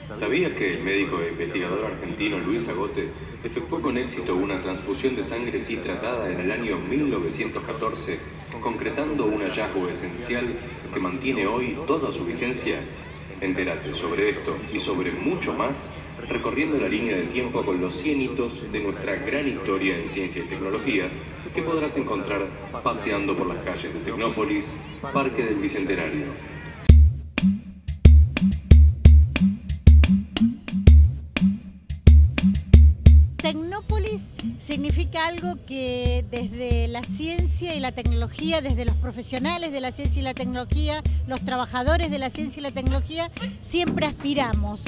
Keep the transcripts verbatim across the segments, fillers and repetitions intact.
¿Sabías que el médico e investigador argentino Luis Agote efectuó con éxito una transfusión de sangre citratada en el año mil novecientos catorce, concretando un hallazgo esencial que mantiene hoy toda su vigencia? Entérate sobre esto y sobre mucho más recorriendo la línea del tiempo con los cien hitos de nuestra gran historia en ciencia y tecnología que podrás encontrar paseando por las calles de Tecnópolis, Parque del Bicentenario. Tecnópolis significa algo que desde la ciencia y la tecnología, desde los profesionales de la ciencia y la tecnología, los trabajadores de la ciencia y la tecnología, siempre aspiramos.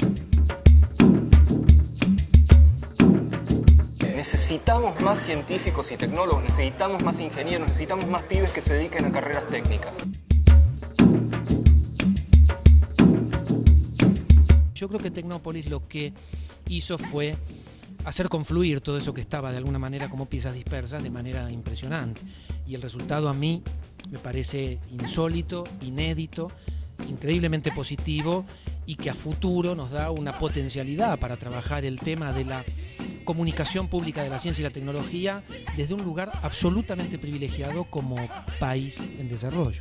Necesitamos más científicos y tecnólogos, necesitamos más ingenieros, necesitamos más pibes que se dediquen a carreras técnicas. Yo creo que Tecnópolis lo que hizo fue hacer confluir todo eso que estaba de alguna manera como piezas dispersas de manera impresionante. Y el resultado a mí me parece insólito, inédito, increíblemente positivo y que a futuro nos da una potencialidad para trabajar el tema de la comunicación pública de la ciencia y la tecnología desde un lugar absolutamente privilegiado como país en desarrollo.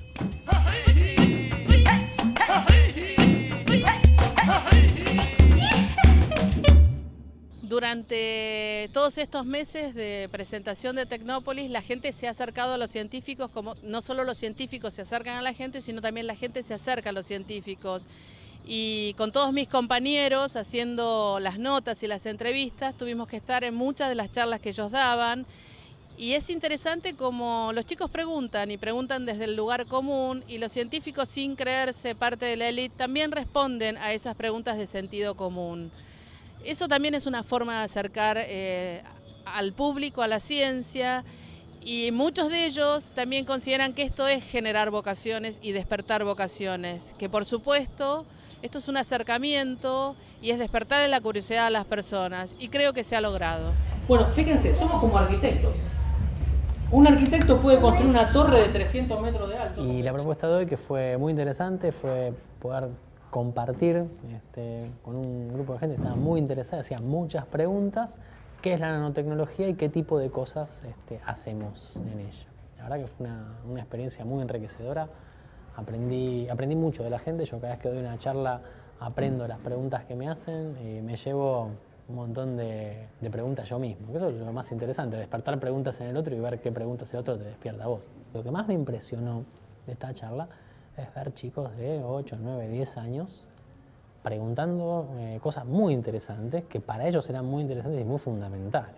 Durante todos estos meses de presentación de Tecnópolis, la gente se ha acercado a los científicos, como no solo los científicos se acercan a la gente, sino también la gente se acerca a los científicos. Y con todos mis compañeros, haciendo las notas y las entrevistas, tuvimos que estar en muchas de las charlas que ellos daban. Y es interesante como los chicos preguntan, y preguntan desde el lugar común, y los científicos, sin creerse parte de la élite, también responden a esas preguntas de sentido común. Eso también es una forma de acercar eh, al público a la ciencia, y muchos de ellos también consideran que esto es generar vocaciones y despertar vocaciones, que por supuesto esto es un acercamiento y es despertar la curiosidad a las personas, y creo que se ha logrado. Bueno, fíjense, somos como arquitectos. Un arquitecto puede construir una torre de trescientos metros de alto. Y la propuesta de hoy, que fue muy interesante, fue poder compartir este, con un grupo de gente que estaba muy interesada, hacía muchas preguntas, qué es la nanotecnología y qué tipo de cosas este, hacemos en ella. La verdad que fue una, una experiencia muy enriquecedora, aprendí, aprendí mucho de la gente, yo cada vez que doy una charla aprendo las preguntas que me hacen y me llevo un montón de, de preguntas yo mismo, que eso es lo más interesante, despertar preguntas en el otro y ver qué preguntas el otro te despierta a vos. Lo que más me impresionó de esta charla es ver chicos de ocho, nueve, diez años preguntando eh, cosas muy interesantes, que para ellos eran muy interesantes y muy fundamentales.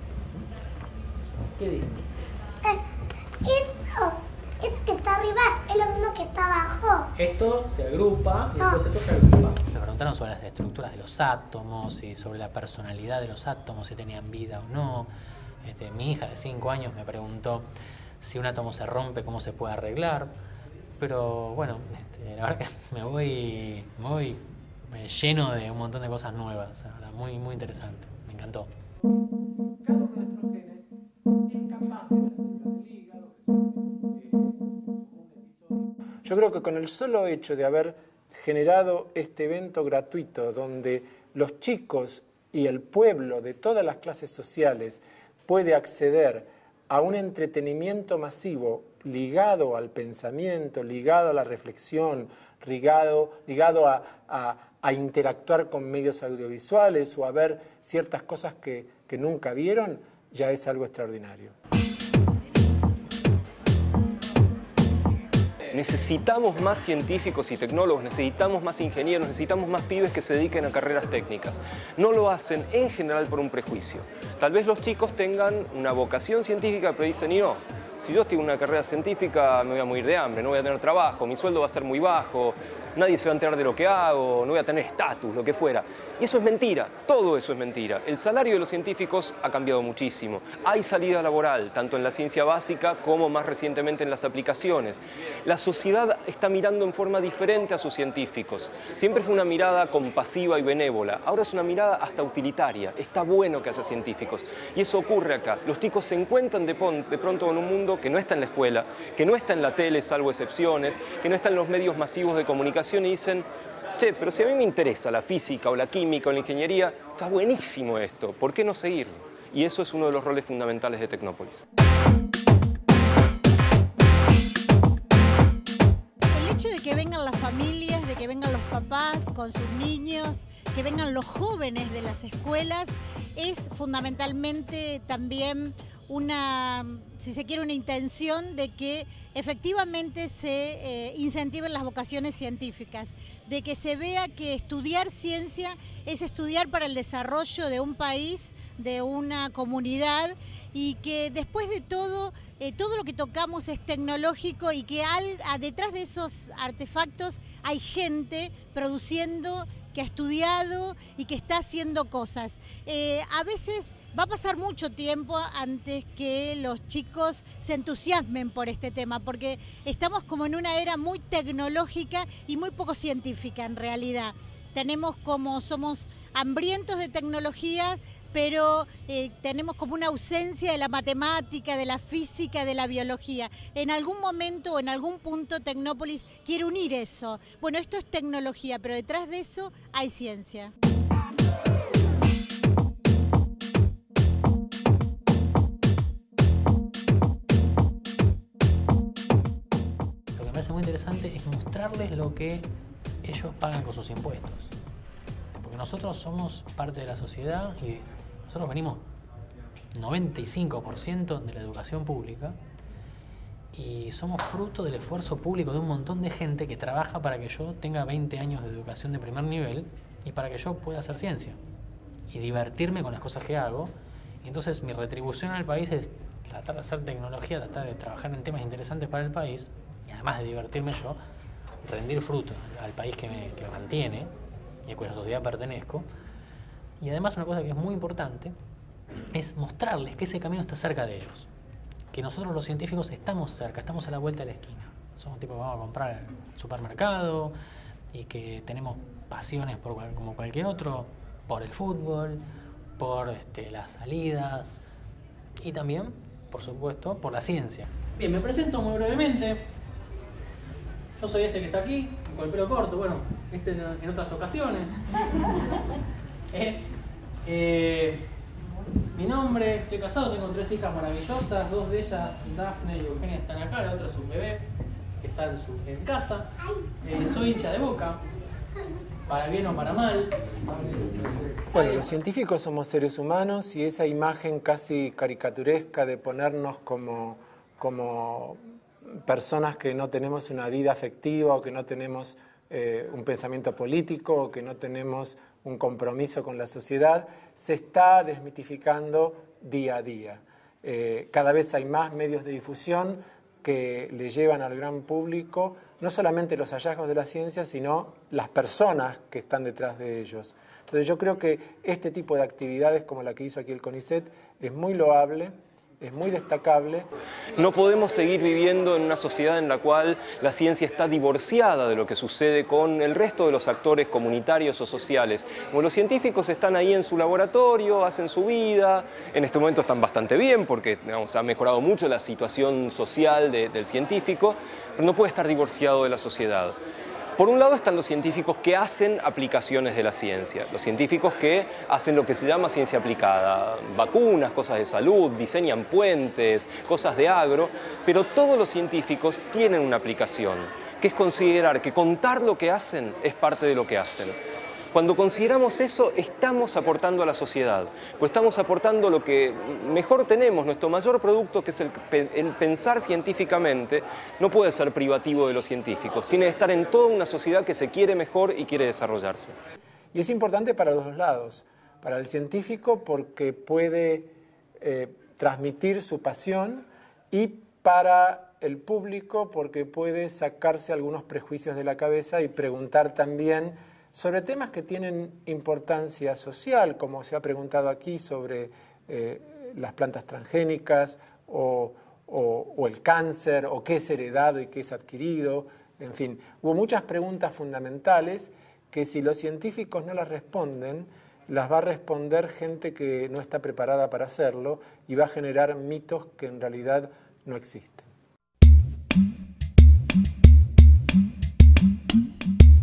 ¿Qué dicen? Eh, eso, eso que está arriba es lo mismo que está abajo. Esto se agrupa y No. después esto se agrupa. Me preguntaron sobre las estructuras de los átomos y sobre la personalidad de los átomos, si tenían vida o no. Este, mi hija de cinco años me preguntó si un átomo se rompe, cómo se puede arreglar. Pero bueno, este, la verdad que me voy, me voy me lleno de un montón de cosas nuevas. La verdad, muy, muy interesante. Me encantó. Cada uno de nuestros genes es capaz de las células del hígado. Yo creo que con el solo hecho de haber generado este evento gratuito donde los chicos y el pueblo de todas las clases sociales puede acceder a un entretenimiento masivo ligado al pensamiento, ligado a la reflexión, ligado, ligado a, a, a interactuar con medios audiovisuales o a ver ciertas cosas que, que nunca vieron, ya es algo extraordinario. Necesitamos más científicos y tecnólogos, necesitamos más ingenieros, necesitamos más pibes que se dediquen a carreras técnicas. No lo hacen en general por un prejuicio. Tal vez los chicos tengan una vocación científica, pero dicen, y no, si yo tengo una carrera científica me voy a morir de hambre, no voy a tener trabajo, mi sueldo va a ser muy bajo, nadie se va a enterar de lo que hago, no voy a tener estatus, lo que fuera. Y eso es mentira, todo eso es mentira. El salario de los científicos ha cambiado muchísimo. Hay salida laboral, tanto en la ciencia básica como más recientemente en las aplicaciones. La sociedad está mirando en forma diferente a sus científicos. Siempre fue una mirada compasiva y benévola, ahora es una mirada hasta utilitaria. Está bueno que haya científicos. Y eso ocurre acá. Los chicos se encuentran de, de pronto en un mundo que no está en la escuela, que no está en la tele, salvo excepciones, que no está en los medios masivos de comunicación, educación y dicen, che, pero si a mí me interesa la física o la química o la ingeniería, está buenísimo esto, ¿por qué no seguirlo? Y eso es uno de los roles fundamentales de Tecnópolis. El hecho de que vengan las familias, de que vengan los papás con sus niños, que vengan los jóvenes de las escuelas, es fundamentalmente también una, si se quiere, una intención de que efectivamente se eh, incentiven las vocaciones científicas, de que se vea que estudiar ciencia es estudiar para el desarrollo de un país, de una comunidad, y que después de todo, eh, todo lo que tocamos es tecnológico y que al, a, detrás de esos artefactos hay gente produciendo, que ha estudiado y que está haciendo cosas. Eh, a veces va a pasar mucho tiempo antes que los chicos se entusiasmen por este tema, porque estamos como en una era muy tecnológica y muy poco científica en realidad. Tenemos como, somos hambrientos de tecnología, pero eh, tenemos como una ausencia de la matemática, de la física, de la biología. En algún momento o en algún punto Tecnópolis quiere unir eso. Bueno, esto es tecnología, pero detrás de eso hay ciencia. Lo que me parece muy interesante es mostrarles lo que ellos pagan con sus impuestos. Porque nosotros somos parte de la sociedad y nosotros venimos noventa y cinco por ciento de la educación pública y somos fruto del esfuerzo público de un montón de gente que trabaja para que yo tenga veinte años de educación de primer nivel y para que yo pueda hacer ciencia y divertirme con las cosas que hago. Y entonces mi retribución al país es tratar de hacer tecnología, tratar de trabajar en temas interesantes para el país y además de divertirme yo, rendir fruto al país que me, que me mantiene y a cuya sociedad pertenezco. Y además una cosa que es muy importante es mostrarles que ese camino está cerca de ellos, que nosotros los científicos estamos cerca, estamos a la vuelta de la esquina. Somos tipos que vamos a comprar al supermercado y que tenemos pasiones por, como cualquier otro, por el fútbol, por este, las salidas y también, por supuesto, por la ciencia. Bien, me presento muy brevemente. Yo soy este que está aquí, con el pelo corto, bueno, este en, en otras ocasiones. eh, eh, mi nombre, estoy casado, tengo tres hijas maravillosas, dos de ellas, Dafne y Eugenia, están acá, la otra es un bebé que está en, su, en casa. Eh, soy hincha de Boca, para bien o para mal. Bueno, los científicos somos seres humanos y esa imagen casi caricaturesca de ponernos como, como personas que no tenemos una vida afectiva o que no tenemos eh, un pensamiento político o que no tenemos un compromiso con la sociedad, se está desmitificando día a día. Eh, cada vez hay más medios de difusión que le llevan al gran público no solamente los hallazgos de la ciencia, sino las personas que están detrás de ellos. Entonces yo creo que este tipo de actividades como la que hizo aquí el CONICET es muy loable, es muy destacable. No podemos seguir viviendo en una sociedad en la cual la ciencia está divorciada de lo que sucede con el resto de los actores comunitarios o sociales. Como los científicos están ahí en su laboratorio, hacen su vida, en este momento están bastante bien porque digamos, ha mejorado mucho la situación social de, del científico, pero no puede estar divorciado de la sociedad. Por un lado están los científicos que hacen aplicaciones de la ciencia, los científicos que hacen lo que se llama ciencia aplicada, vacunas, cosas de salud, diseñan puentes, cosas de agro, pero todos los científicos tienen una aplicación, que es considerar que contar lo que hacen es parte de lo que hacen. Cuando consideramos eso, estamos aportando a la sociedad, pues estamos aportando lo que mejor tenemos, nuestro mayor producto, que es el, el pensar científicamente, no puede ser privativo de los científicos, tiene que estar en toda una sociedad que se quiere mejor y quiere desarrollarse. Y es importante para los dos lados, para el científico porque puede eh, transmitir su pasión y para el público porque puede sacarse algunos prejuicios de la cabeza y preguntar también sobre temas que tienen importancia social, como se ha preguntado aquí sobre eh, las plantas transgénicas o, o, o el cáncer, o qué es heredado y qué es adquirido. En fin, hubo muchas preguntas fundamentales que si los científicos no las responden, las va a responder gente que no está preparada para hacerlo y va a generar mitos que en realidad no existen.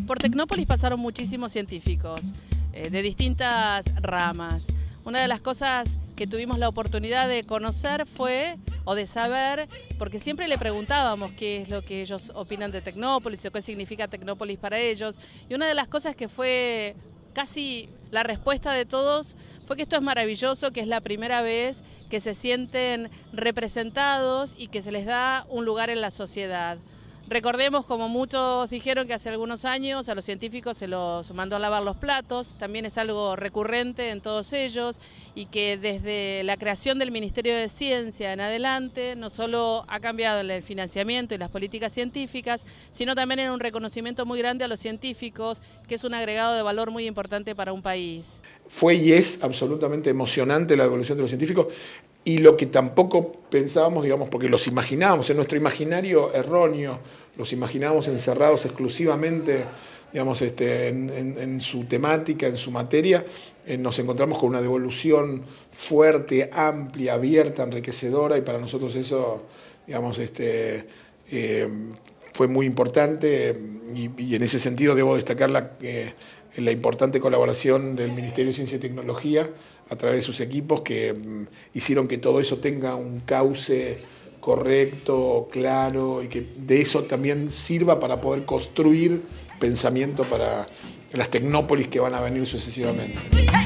Por Tecnópolis pasaron muchísimos científicos eh, de distintas ramas. Una de las cosas que tuvimos la oportunidad de conocer fue, o de saber, porque siempre le preguntábamos qué es lo que ellos opinan de Tecnópolis o qué significa Tecnópolis para ellos. Y una de las cosas que fue casi la respuesta de todos fue que esto es maravilloso, que es la primera vez que se sienten representados y que se les da un lugar en la sociedad. Recordemos, como muchos dijeron, que hace algunos años a los científicos se los mandó a lavar los platos, también es algo recurrente en todos ellos, y que desde la creación del Ministerio de Ciencia en adelante no solo ha cambiado el financiamiento y las políticas científicas, sino también en un reconocimiento muy grande a los científicos, que es un agregado de valor muy importante para un país. Fue y es absolutamente emocionante la evolución de los científicos. Y lo que tampoco pensábamos, digamos, porque los imaginábamos, en nuestro imaginario erróneo, los imaginábamos encerrados exclusivamente, digamos, este, en, en, en su temática, en su materia, eh, nos encontramos con una devolución fuerte, amplia, abierta, enriquecedora, y para nosotros eso, digamos, este, eh, fue muy importante, y, y en ese sentido debo destacar la, eh, la importante colaboración del Ministerio de Ciencia y Tecnología a través de sus equipos, que um, hicieron que todo eso tenga un cauce correcto, claro, y que de eso también sirva para poder construir pensamiento para las tecnópolis que van a venir sucesivamente.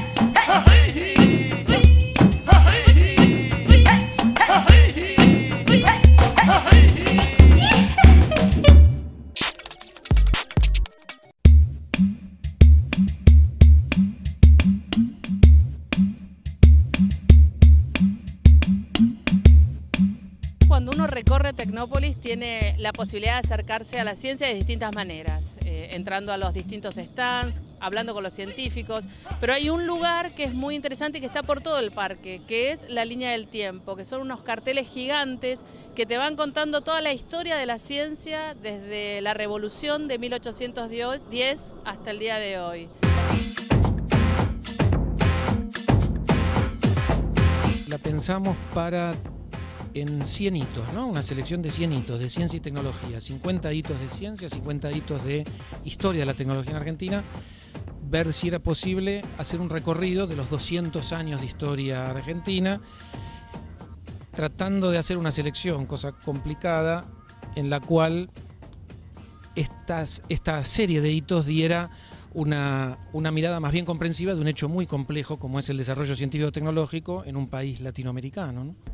Cuando uno recorre Tecnópolis tiene la posibilidad de acercarse a la ciencia de distintas maneras, eh, entrando a los distintos stands, hablando con los científicos, pero hay un lugar que es muy interesante y que está por todo el parque, que es la Línea del Tiempo, que son unos carteles gigantes que te van contando toda la historia de la ciencia desde la Revolución de mil ochocientos diez hasta el día de hoy. La pensamos para en cien hitos, ¿no? Una selección de cien hitos de ciencia y tecnología, cincuenta hitos de ciencia, cincuenta hitos de historia de la tecnología en Argentina, ver si era posible hacer un recorrido de los doscientos años de historia argentina, tratando de hacer una selección, cosa complicada, en la cual estas, esta serie de hitos diera Una, una mirada más bien comprensiva de un hecho muy complejo como es el desarrollo científico-tecnológico en un país latinoamericano, ¿no?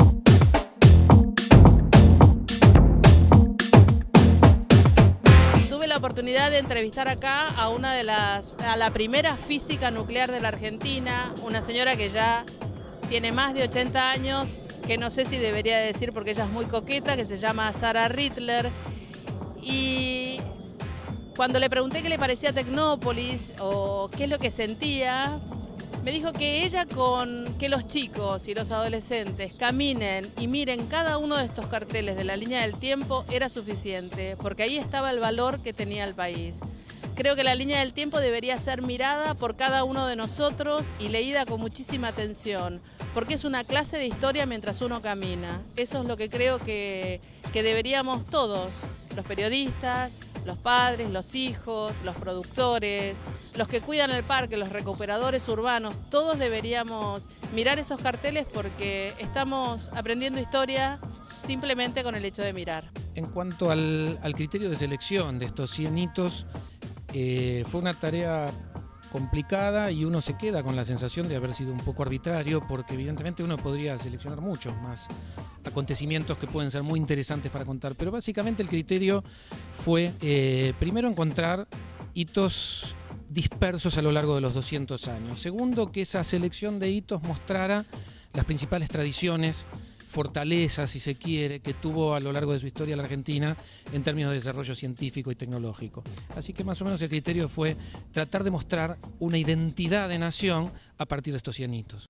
Tuve la oportunidad de entrevistar acá a una de las, a la primera física nuclear de la Argentina, una señora que ya tiene más de ochenta años, que no sé si debería decir porque ella es muy coqueta, que se llama Sara Rittler, y cuando le pregunté qué le parecía Tecnópolis o qué es lo que sentía, me dijo que ella con que los chicos y los adolescentes caminen y miren cada uno de estos carteles de la Línea del Tiempo era suficiente, porque ahí estaba el valor que tenía el país. Creo que la Línea del Tiempo debería ser mirada por cada uno de nosotros y leída con muchísima atención, porque es una clase de historia mientras uno camina. Eso es lo que creo que, que deberíamos todos, los periodistas, los padres, los hijos, los productores, los que cuidan el parque, los recuperadores urbanos, todos deberíamos mirar esos carteles porque estamos aprendiendo historia simplemente con el hecho de mirar. En cuanto al, al criterio de selección de estos cien hitos, eh, fue una tarea complicada y uno se queda con la sensación de haber sido un poco arbitrario porque evidentemente uno podría seleccionar muchos más acontecimientos que pueden ser muy interesantes para contar, pero básicamente el criterio fue eh, primero encontrar hitos dispersos a lo largo de los doscientos años, segundo que esa selección de hitos mostrara las principales tradiciones, fortalezas, si se quiere, que tuvo a lo largo de su historia la Argentina en términos de desarrollo científico y tecnológico. Así que más o menos el criterio fue tratar de mostrar una identidad de nación a partir de estos cien hitos.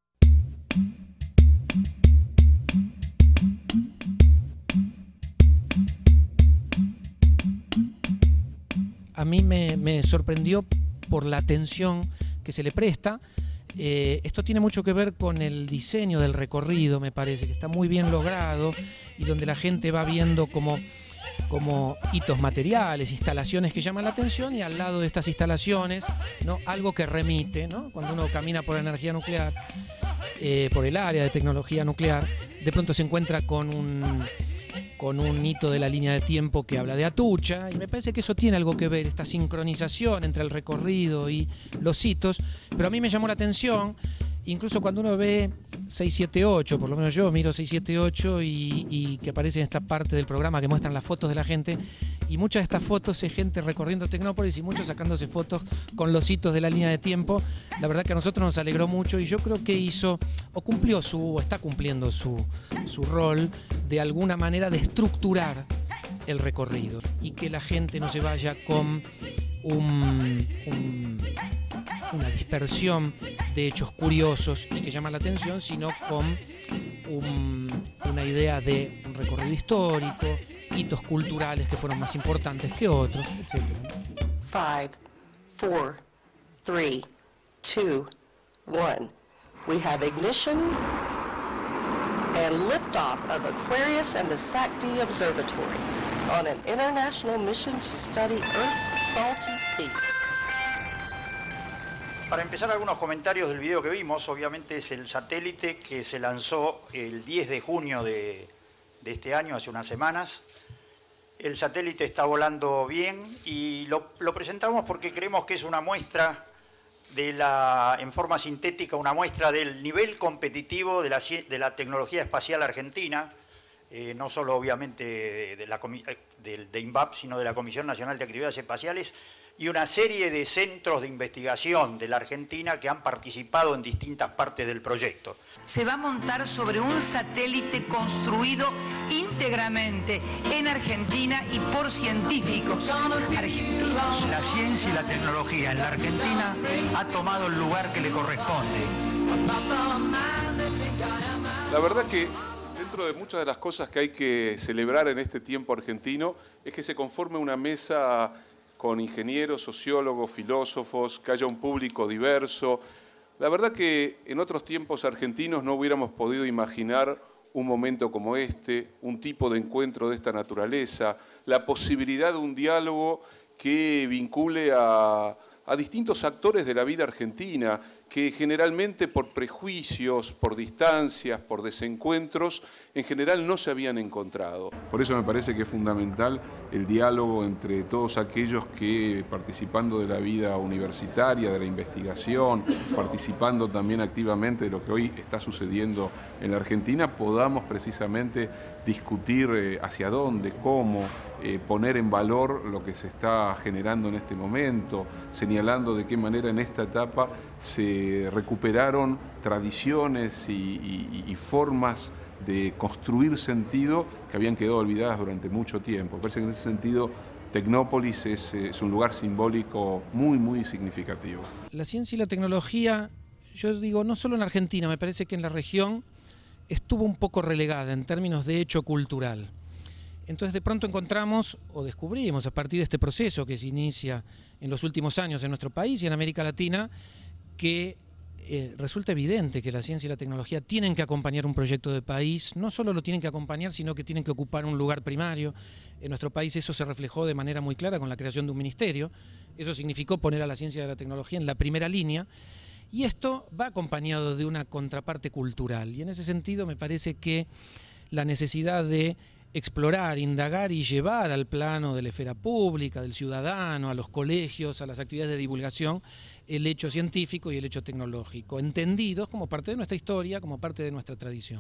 A mí me, me sorprendió por la atención que se le presta. Eh, esto tiene mucho que ver con el diseño del recorrido, me parece, que está muy bien logrado y donde la gente va viendo como como hitos materiales, instalaciones que llaman la atención, y al lado de estas instalaciones, ¿no?, algo que remite, ¿no? Cuando uno camina por la energía nuclear, eh, por el área de tecnología nuclear, de pronto se encuentra con un, con un hito de la línea de tiempo que habla de Atucha, y me parece que eso tiene algo que ver, esta sincronización entre el recorrido y los hitos, pero a mí me llamó la atención. Incluso cuando uno ve seis siete ocho, por lo menos yo miro seis siete ocho y, y que aparece en esta parte del programa que muestran las fotos de la gente, y muchas de estas fotos es gente recorriendo Tecnópolis y muchos sacándose fotos con los hitos de la línea de tiempo. La verdad que a nosotros nos alegró mucho, y yo creo que hizo o cumplió su, o está cumpliendo su, su rol de alguna manera de estructurar el recorrido y que la gente no se vaya con un, un una dispersión de hechos curiosos y que llaman la atención, sino con un, una idea de un recorrido histórico, hitos culturales que fueron más importantes que otros, etcétera. Five, four, three, two, one. We have ignition and liftoff of Aquarius and the S A C D Observatory on an international mission to study Earth's salty sea. Para empezar, algunos comentarios del video que vimos. Obviamente es el satélite que se lanzó el diez de junio de, de este año, hace unas semanas. El satélite está volando bien y lo, lo presentamos porque creemos que es una muestra, de la, en forma sintética, una muestra del nivel competitivo de la, de la tecnología espacial argentina, eh, no solo obviamente de, la, de, de INVAP, sino de la Comisión Nacional de Actividades Espaciales, y una serie de centros de investigación de la Argentina que han participado en distintas partes del proyecto. Se va a montar sobre un satélite construido íntegramente en Argentina y por científicos argentinos. La ciencia y la tecnología en la Argentina ha tomado el lugar que le corresponde. La verdad que dentro de muchas de las cosas que hay que celebrar en este tiempo argentino es que se conforme una mesa con ingenieros, sociólogos, filósofos, que haya un público diverso. La verdad que en otros tiempos argentinos no hubiéramos podido imaginar un momento como este, un tipo de encuentro de esta naturaleza, la posibilidad de un diálogo que vincule a, a distintos actores de la vida argentina, que generalmente por prejuicios, por distancias, por desencuentros, en general no se habían encontrado. Por eso me parece que es fundamental el diálogo entre todos aquellos que, participando de la vida universitaria, de la investigación, participando también activamente de lo que hoy está sucediendo en la Argentina, podamos precisamente discutir eh, hacia dónde, cómo, eh, poner en valor lo que se está generando en este momento, señalando de qué manera en esta etapa se recuperaron tradiciones y, y, y formas de construir sentido que habían quedado olvidadas durante mucho tiempo. Me parece que en ese sentido Tecnópolis es, es un lugar simbólico muy, muy significativo. La ciencia y la tecnología, yo digo, no solo en Argentina, me parece que en la región estuvo un poco relegada en términos de hecho cultural. Entonces de pronto encontramos o descubrimos a partir de este proceso que se inicia en los últimos años en nuestro país y en América Latina, que eh, resulta evidente que la ciencia y la tecnología tienen que acompañar un proyecto de país, no solo lo tienen que acompañar, sino que tienen que ocupar un lugar primario. En nuestro país eso se reflejó de manera muy clara con la creación de un ministerio. Eso significó poner a la ciencia y la tecnología en la primera línea, y esto va acompañado de una contraparte cultural, y en ese sentido me parece que la necesidad de explorar, indagar y llevar al plano de la esfera pública, del ciudadano, a los colegios, a las actividades de divulgación, el hecho científico y el hecho tecnológico, entendidos como parte de nuestra historia, como parte de nuestra tradición.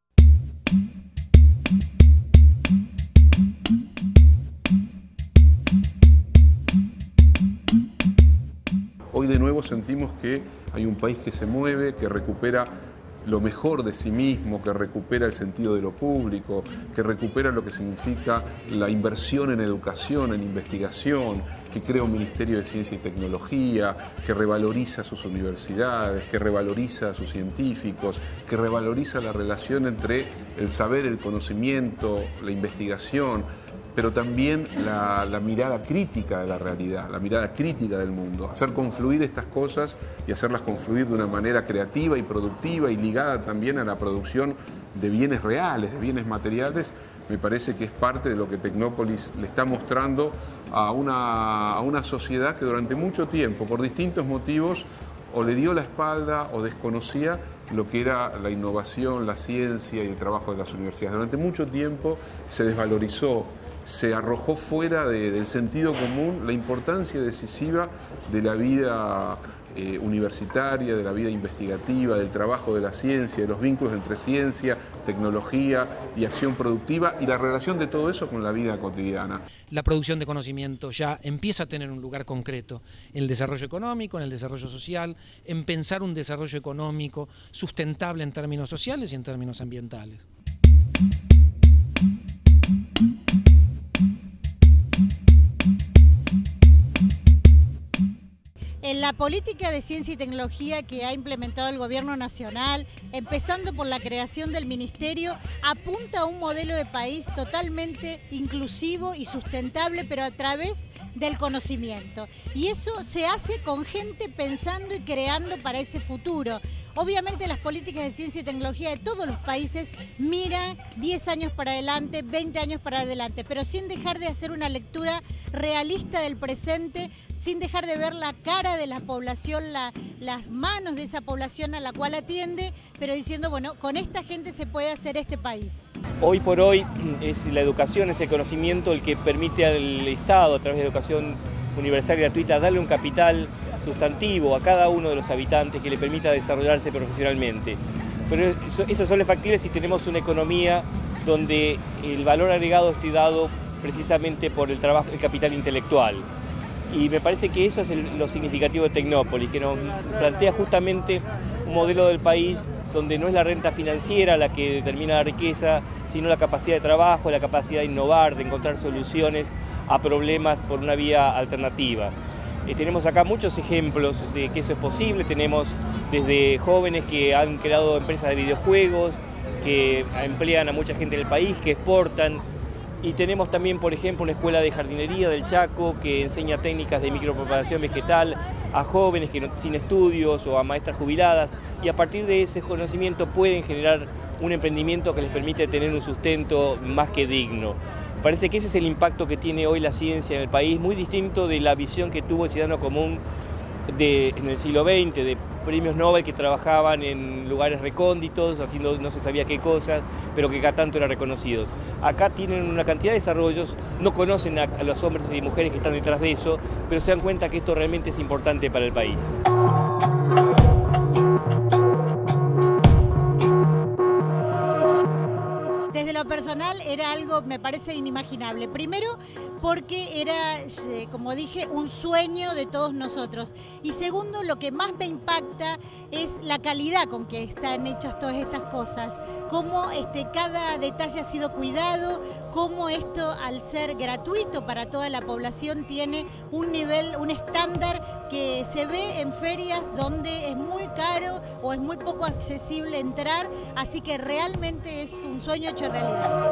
Hoy de nuevo sentimos que hay un país que se mueve, que recupera lo mejor de sí mismo, que recupera el sentido de lo público, que recupera lo que significa la inversión en educación, en investigación, que crea un Ministerio de Ciencia y Tecnología, que revaloriza sus universidades, que revaloriza a sus científicos, que revaloriza la relación entre el saber, el conocimiento, la investigación, pero también la, la mirada crítica de la realidad, la mirada crítica del mundo, hacer confluir estas cosas y hacerlas confluir de una manera creativa y productiva y ligada también a la producción de bienes reales, de bienes materiales, me parece que es parte de lo que Tecnópolis le está mostrando a una, a una sociedad que durante mucho tiempo, por distintos motivos, o le dio la espalda o desconocía lo que era la innovación, la ciencia y el trabajo de las universidades. Durante mucho tiempo se desvalorizó, se arrojó fuera de, del sentido común la importancia decisiva de la vida eh, universitaria, de la vida investigativa, del trabajo de la ciencia, de los vínculos entre ciencia, tecnología y acción productiva y la relación de todo eso con la vida cotidiana. La producción de conocimiento ya empieza a tener un lugar concreto en el desarrollo económico, en el desarrollo social, en pensar un desarrollo económico sustentable en términos sociales y en términos ambientales. En la política de ciencia y tecnología que ha implementado el Gobierno Nacional, empezando por la creación del Ministerio, apunta a un modelo de país totalmente inclusivo y sustentable, pero a través del conocimiento. Y eso se hace con gente pensando y creando para ese futuro. Obviamente las políticas de ciencia y tecnología de todos los países miran diez años para adelante, veinte años para adelante, pero sin dejar de hacer una lectura realista del presente, sin dejar de ver la cara de la población, la, las manos de esa población a la cual atiende, pero diciendo, bueno, con esta gente se puede hacer este país. Hoy por hoy es la educación, es el conocimiento el que permite al Estado, a través de educación universal y gratuita, darle un capital sustantivo a cada uno de los habitantes que le permita desarrollarse profesionalmente. Pero eso, eso solo es factible si tenemos una economía donde el valor agregado esté dado precisamente por el trabajo, el capital intelectual. Y me parece que eso es el, lo significativo de Tecnópolis, que nos plantea justamente un modelo del país donde no es la renta financiera la que determina la riqueza, sino la capacidad de trabajo, la capacidad de innovar, de encontrar soluciones a problemas por una vía alternativa. Eh, tenemos acá muchos ejemplos de que eso es posible. Tenemos desde jóvenes que han creado empresas de videojuegos, que emplean a mucha gente en el país, que exportan. Y tenemos también, por ejemplo, una escuela de jardinería del Chaco que enseña técnicas de micropropagación vegetal a jóvenes que no, sin estudios o a maestras jubiladas, y a partir de ese conocimiento pueden generar un emprendimiento que les permite tener un sustento más que digno. Parece que ese es el impacto que tiene hoy la ciencia en el país, muy distinto de la visión que tuvo el ciudadano común de, en el siglo veinte, de premios Nobel que trabajaban en lugares recónditos, haciendo no se sabía qué cosas, pero que cada tanto eran reconocidos. Acá tienen una cantidad de desarrollos, no conocen a, a los hombres y mujeres que están detrás de eso, pero se dan cuenta que esto realmente es importante para el país. Desde lo personal era algo, me parece, inimaginable. Primero, porque era, como dije, un sueño de todos nosotros. Y segundo, lo que más me impacta es la calidad con que están hechas todas estas cosas. Cómo este, cada detalle ha sido cuidado, cómo esto, al ser gratuito para toda la población, tiene un nivel, un estándar que se ve en ferias donde es muy caro o es muy poco accesible entrar. Así que realmente es un sueño hecho realidad.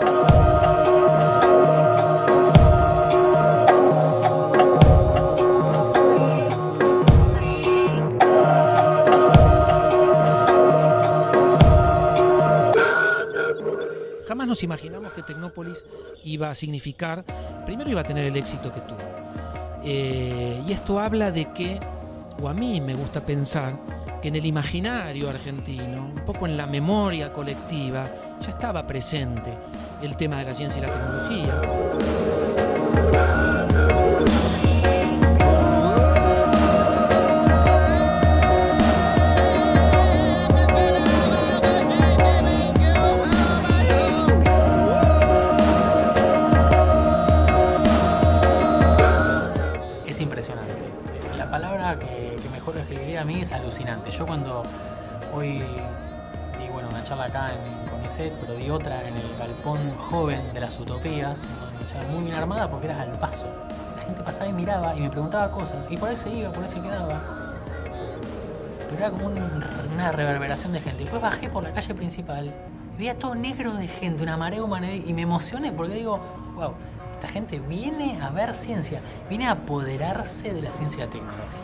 Jamás nos imaginamos que Tecnópolis iba a significar, primero iba a tener el éxito que tuvo. Eh, y esto habla de que, o a mí me gusta pensar, que en el imaginario argentino, un poco en la memoria colectiva, ya estaba presente el tema de la ciencia y la tecnología. Es impresionante. La palabra que, que mejor lo escribiría a mí es alucinante. Yo cuando hoy di bueno, una charla acá en CONICET, pero di otra en el galpón joven de las utopías, ya muy bien armada porque eras al paso. La gente pasaba y miraba y me preguntaba cosas, y por ahí se iba, por ahí se quedaba. Pero era como un, una reverberación de gente. Después bajé por la calle principal y veía todo negro de gente, una marea humana, y me emocioné porque digo, wow, esta gente viene a ver ciencia, viene a apoderarse de la ciencia y la tecnología.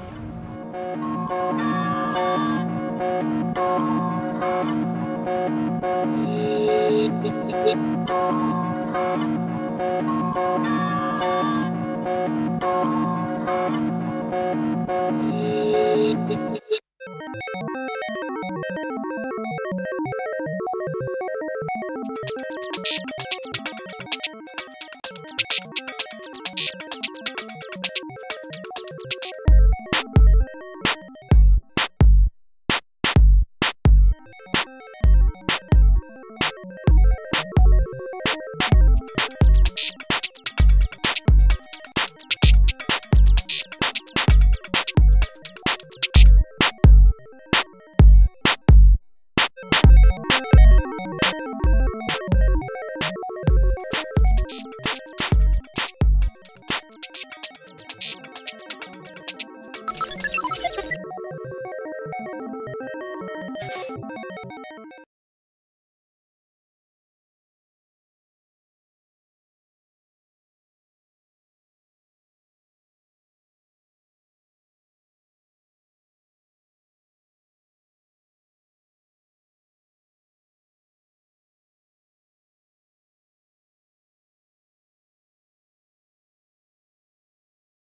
Thank you.